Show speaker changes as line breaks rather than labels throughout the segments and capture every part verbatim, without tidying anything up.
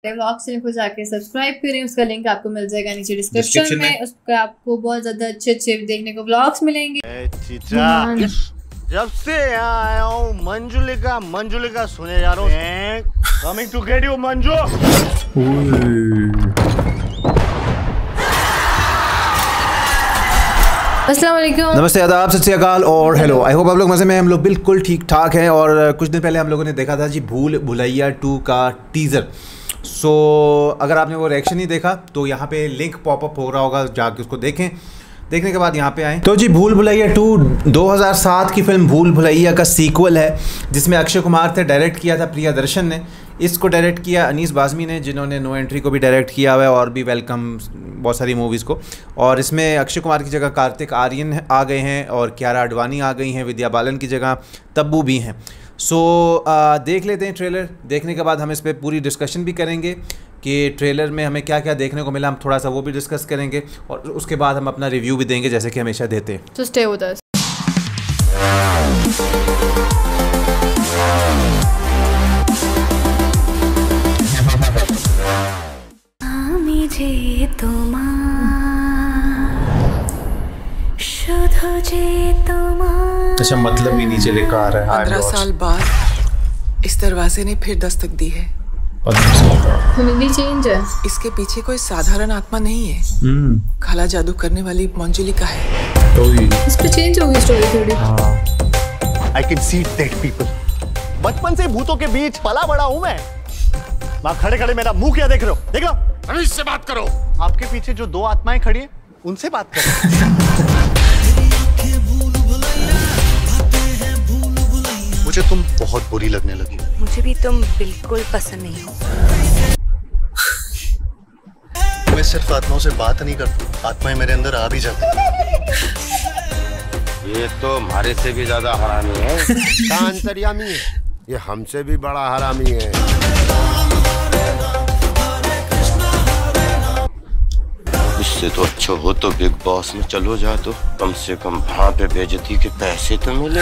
Vlogs channel को जाके subscribe करें, उसका लिंक आपको मिल जाएगा नीचे डिस्क्रिप्शन में। उस पर आपको बहुत ज्यादा अच्छे अच्छे देखने को व्लॉग्स मिलेंगे।
जब से यहाँ आया हूँ मंजुलिका मंजुलिका सुने जा रहा हूँ। Coming to get you Manju.
अस्सलाम वालेकुम,
नमस्ते, आदाब, सत श्री अकाल और हेलो। आई होप आप लोग मज़े में। हम लोग बिल्कुल ठीक ठाक हैं। और कुछ दिन पहले हम लोगों ने देखा था जी भूल भुलैया टू का टीज़र। सो so, अगर आपने वो रिएक्शन नहीं देखा तो यहाँ पे लिंक पॉपअप हो रहा होगा, जाके उसको देखें। देखने के बाद यहाँ पे आएँ तो जी भूल भुलैया टू दो हज़ार सात की फिल्म भूल भुलैया का सीक्वल है, जिसमें अक्षय कुमार थे। डायरेक्ट किया था प्रियदर्शन ने। इसको डायरेक्ट किया अनीस बाज़मी ने, जिन्होंने नो एंट्री को भी डायरेक्ट किया हुआ है और भी वेलकम बहुत सारी मूवीज़ को। और इसमें अक्षय कुमार की जगह कार्तिक आर्यन आ गए हैं और कियारा आडवाणी आ गई हैं, विद्या बालन की जगह तब्बू भी हैं। सो so, देख लेते हैं ट्रेलर। देखने के बाद हम इस पर पूरी डिस्कशन भी करेंगे कि ट्रेलर में हमें क्या क्या देखने को मिला। हम थोड़ा सा वो भी डिस्कस करेंगे और उसके बाद हम अपना रिव्यू भी देंगे, जैसे कि हमेशा देते हैं।
तो स्टे विद अस।
अच्छा, मतलब ही नीचे लिखा आ रहा है।
पंद्रह साल बाद इस दरवाजे ने फिर दस्तक दी है।
फैमिली चेंज है।
इसके पीछे कोई साधारण आत्मा नहीं है, काला जादू करने वाली मंजुलिका है।
तो
इस पे चेंज होगी स्टोरी थोड़ी।
I can see dead people. बचपन से भूतों के बीच पला बड़ा हूँ मैं। वहाँ खड़े खड़े मेरा मुंह क्या देख रहे हो? देख लो। अनीस से बात करो। आपके पीछे जो दो आत्माएं खड़ी हैं, उनसे बात करो। मुझे तुम बहुत बुरी लगने लगी।
मुझे भी तुम बिल्कुल पसंद नहीं हो।
मैं सिर्फ आत्माओं से बात नहीं करता, आत्माएं मेरे अंदर आ भी जाती।
ये तो हमारे से भी ज्यादा हरामी है। कहाँ अंतर्यामी है? ये हमसे भी बड़ा हरामी है। इससे तो अच्छा हो तो बिग बॉस में चलो जा, तो कम से कम वहाँ पे बेइज्जती के पैसे तो मिले।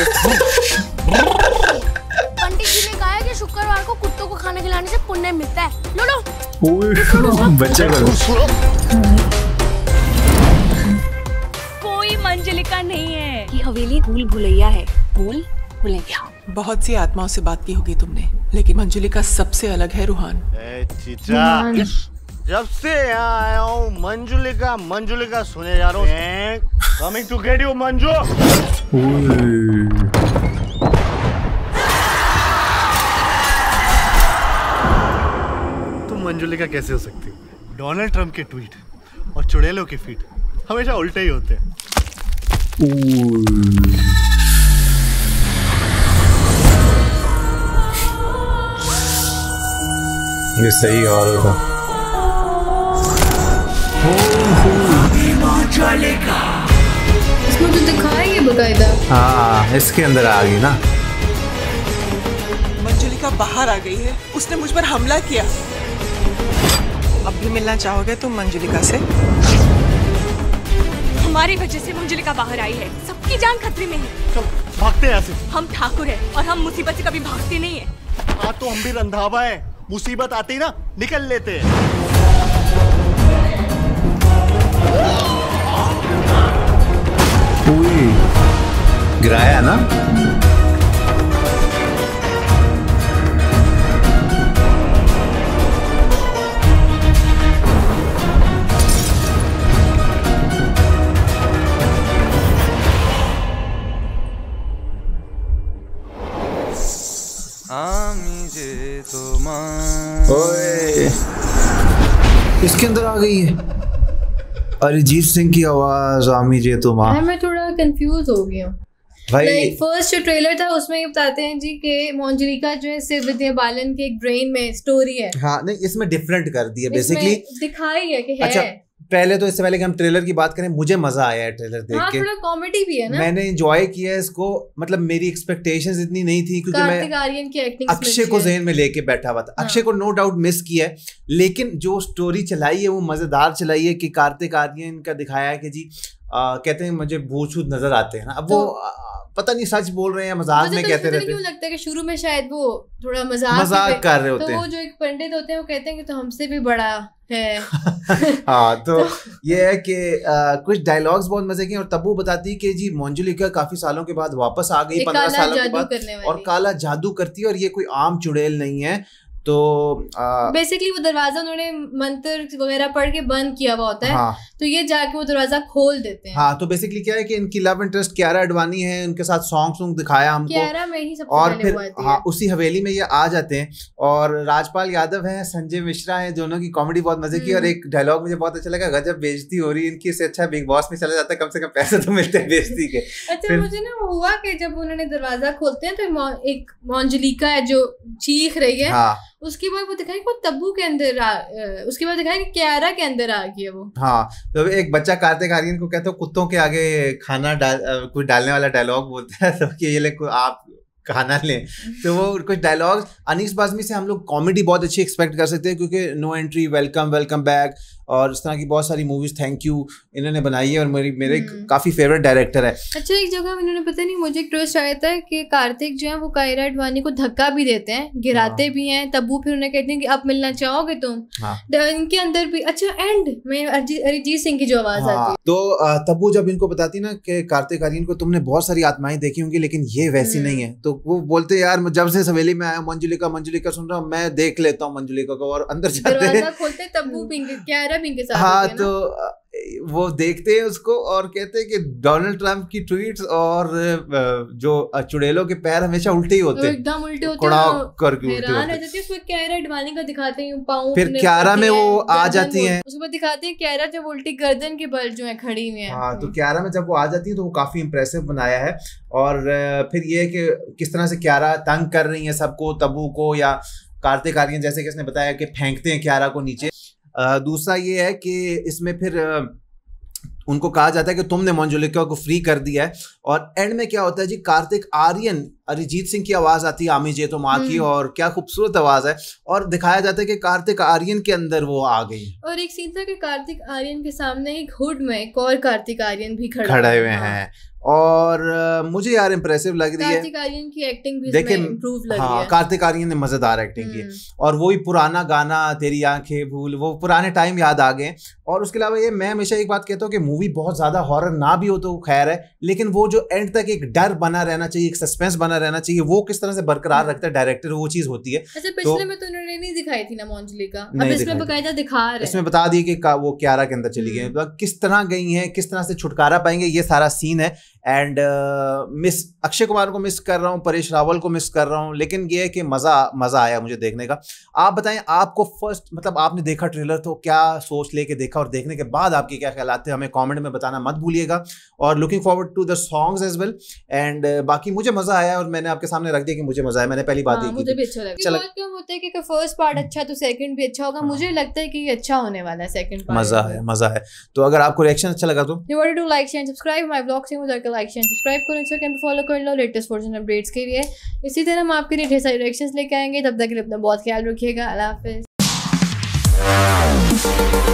पंडित जी ने कहा है कि शुक्रवार को कुत्तों को खाना खिलाने से पुण्य मिलता है। लो लो।
बच्चा
कोई मंजुलिका नहीं है, ये हवेली भूल भुलैया है। भूल भुलैया।
बहुत सी आत्माओं से बात की होगी तुमने, लेकिन मंजुलिका सबसे अलग है। रूहान,
चीचा, जब से यहाँ आया हूँ मंजुलिका मंजुलिका सुने जा रहा हूँ। Coming to get you Manju. तुम मंजुलिका कैसे हो सकती? डोनाल्ड ट्रंप के ट्वीट और चुड़ैलों के फीट हमेशा उल्टे ही होते हैं।
ये सही और होगा।
इसमें तो दिखाएंगे बकायदा।
हाँ, इसके अंदर आ गई ना।
मंजुलिका बाहर आ गई है। उसने मुझ पर हमला किया। अब भी मिलना चाहोगे तुम मंजुलिका से?
हमारी वजह से मंजुलिका बाहर आई है। सबकी जान खतरे में है।
चल भागते हैं यहाँ से।
हम ठाकुर हैं और हम मुसीबत से कभी भागते नहीं है।
हाँ तो हम भी रंधावा है, मुसीबत आती ही ना निकल लेते हैं।
गिराया ना। ओए, इसके अंदर आ गई है अरिजीत सिंह की आवाज। आमी जे तो माँ।
मैं थोड़ा कंफ्यूज हो गई हूँ भाई। like, फर्स्ट जो ट्रेलर था उसमें ये बताते हैं जी कि मंजुलिका जो है सिर्फ विद्या बालन के एक ब्रेन में स्टोरी है।
हाँ, नहीं इसमें डिफरेंट कर दिया बेसिकली,
दिखाई है कि है।
अच्छा, पहले तो इससे पहले कि हम ट्रेलर की बात करें, मुझे मजा आया है ट्रेलर देख
हाँ,
के।
थोड़ा कॉमेडी भी है ना।
मैंने एंजॉय किया है इसको। मतलब मेरी एक्सपेक्टेशंस इतनी नहीं थी, क्योंकि मैं
आर्यन की एक्टिंग
अक्षय को जहन में लेके बैठा हुआ था। हाँ। अक्षय को नो डाउट मिस किया है, लेकिन जो स्टोरी चलाई है वो मजेदार चलाई है। कि कार्तिक आर्यन का दिखाया है कि जी आ, कहते हैं मुझे भूत नजर आते हैं ना। अब वो पता नहीं सच बोल रहे हैं मजाक में कहते रहते हैं।
क्यों लगता है कि शुरू में शायद वो थोड़ा मजाक
मजाक कर रहे होते हैं।
तो वो जो एक पंडित होते हैं वो कहते हैं कि तो हमसे भी बड़ा है।
हाँ तो ये है कि कुछ डायलॉग्स बहुत मजे के, और तब्बू बताती है कि जी मंजुलिका काफी सालों के बाद वापस आ गई, पंद्रह सालों के बाद, और काला जादू करती है और ये कोई आम चुड़ैल नहीं है। तो
बेसिकली वो दरवाजा उन्होंने मंत्र वगैरह पढ़ के बंद किया हुआ होता है। हाँ। तो ये जाके वो दरवाजा खोल देते हैं।
हाँ तो बेसिकली क्या है कि इनकी लव इंटरेस्ट कियारा अडवाणी है, उनके साथ सॉन्ग सॉन्ग दिखाया हमको
कियारा में ही सबसे
और
पहले
फिर
हुआ थी।
हाँ उसी हवेली में ये आ जाते हैं, और राजपाल यादव है, संजय मिश्रा है, दोनों की कॉमेडी बहुत मजे की। और एक डायलॉग मुझे बहुत अच्छा लगा, गजब बेइज्जती हो रही है इनकी, इससे अच्छा बिग बॉस में चला जाता है, कम से कम पैसे तो मिलते हैं बेइज्जती के।
अच्छा मुझे ना वो हुआ कि जब उन्होंने दरवाजा खोलते हैं तो एक मंजुलिका है जो चीख रही है, उसके बाद वो दिखाई वो तब्बू के अंदर आ, उसके बाद दिखाई कि कियारा के अंदर आ गया वो। हाँ
तो एक बच्चा कार्तिक आर्यन को कहता है कुत्तों के आगे खाना डाल कुछ डालने वाला डायलॉग बोलता है, तो कि ये ले आप खाना लें। तो वो कुछ डायलॉग अनीस बाज़मी से हम लोग कॉमेडी बहुत अच्छी एक्सपेक्ट कर सकते हैं, क्योंकि No Entry, Welcome Welcome Back और इस तरह की बहुत सारी मूवीज थैंक यू इन्होंने बनाई है, और मेरी मेरे काफी फेवरेट डायरेक्टर है।
अच्छा एक जगह इन्होंने पता नहीं मुझे एक ट्विस्ट आया था कि कार्तिक जो है वो कियारा अडवाणी को धक्का भी देते हैं, गिराते हाँ। भी हैं। तब्बू फिर उन्हें कहते हैं कि अब मिलना चाहोगे तुम। हाँ। इनके अंदर भी अच्छा एंड में अरिजीत सिंह की जो आवाज हाँ। आती है,
तो तब्बू जब इनको बताती ना कि कार्तिक आर्यन को तुमने बहुत सारी आत्माएं देखी होंगी लेकिन ये वैसी नहीं है, तो वो बोलते यार जब से सवेली में आया मंजुलिका मंजुलिका सुन रहा हूँ, मैं देख लेता हूँ मंजुलिका को, और अंदर जाते हैं
खोलते तब्बू कियारा के साथ।
हाँ तो वो देखते हैं उसको और कहते हैं कि डोनाल्ड ट्रंप की ट्वीट्स और जो चुड़ैलों के पैर हमेशा उल्टे ही होते हैं,
एकदम उल्टे होते
हैं, करके उल्टे होते हैं।
उसमें कियारा अडवाणी का दिखाते हैं पाँव,
फिर कियारा में वो आ जाती हैं,
उसके बाद दिखाते हैं कियारा जब उल्टी गर्दन के बल जो है खड़ी हुई है।
हाँ तो कियारा में जब वो आ जाती है तो वो काफी इंप्रेसिव बनाया है। और फिर ये है कि किस तरह से कियारा तंग कर रही है सबको, तब्बू को या कार्तिक आर्यन जैसे कि इसने बताया कि फेंकते हैं कियारा को नीचे। Uh, दूसरा ये है कि इसमें फिर uh, उनको कहा जाता है कि तुमने मंजुलिका को फ्री कर दिया है, और एंड में क्या होता है जी, कार्तिक आर्यन अरिजीत सिंह की आवाज आती है आमी जे तो माँ की, और क्या खूबसूरत आवाज है, और दिखाया जाता है कि कार्तिक आर्यन के अंदर वो आ गई।
और एक सीन था कि कार्तिक आर्यन के सामने एक हुड में एक और कार्तिक आर्यन भी खड़ा
खड़े हुए हैं, और uh, मुझे यार इम्प्रेसिव लग रही है।
कार्तिक आर्यन की एक्टिंग भी इसमें इम्प्रूव लग रही है।
कार्तिक आर्यन ने मजेदार एक्टिंग की, और वही पुराना गाना तेरी आंखें भूल, वो पुराने टाइम याद आ गए। और उसके अलावा ये मैं हमेशा एक बात कहता हूँ कि मूवी बहुत ज्यादा हॉरर ना भी हो तो खैर है, लेकिन वो जो एंड तक एक डर बना रहना चाहिए, एक सस्पेंस बना रहना चाहिए, वो किस तरह से बरकरार रखता है डायरेक्टर, वो चीज होती है।
अच्छा पिछले में तो उन्होंने नहीं दिखाई थी ना मंजुलिका, अब इसमें बकायदा दिखा रहे हैं,
इसमें बता दिए कि वो कियारा के अंदर चली गई, किस तरह गई है, किस तरह से छुटकारा पाएंगे, ये सारा सीन है। एंड मिस अक्षय कुमार को मिस कर रहा हूँ, परेश रावल को मिस कर रहा हूँ, लेकिन ये है कि मजा मजा आया मुझे देखने का। आप बताएं आपको फर्स्ट मतलब आपने देखा ट्रेलर तो क्या सोच लेके देखा, और देखने के बाद आपके क्या ख्याल आते हैं हमें कमेंट में बताना मत भूलिएगा। और looking forward to the songs as well. And बाकी मुझे मजा आया, और मैंने आपके सामने रख दिया कि मुझे मजा आया, मैंने पहली बात
हाँ, मुझे भी अच्छा लगा। बहुत कम होता है कि फर्स्ट पार्ट अच्छा तो सेकंड भी अच्छा होगा, मुझे लगता है कि ये अच्छा होने वाला है सेकंड पार्ट।
मजा है मजा है। तो अगर आपको रिएक्शन अच्छा लगा तो
you want to like share subscribe my blog से मुझे लाइक शेयर सब्सक्राइब करो, इंस्टाग्राम पे फॉलो कर लो लेटेस्ट वर्जन अपडेट्स के लिए। इसी तरह हम आपके लिए ढेर सारे रिएक्शंस लेके आएंगे, तब तक के लिए अपना बहुत ख्याल रखिएगा। अल्लाह हाफिज़।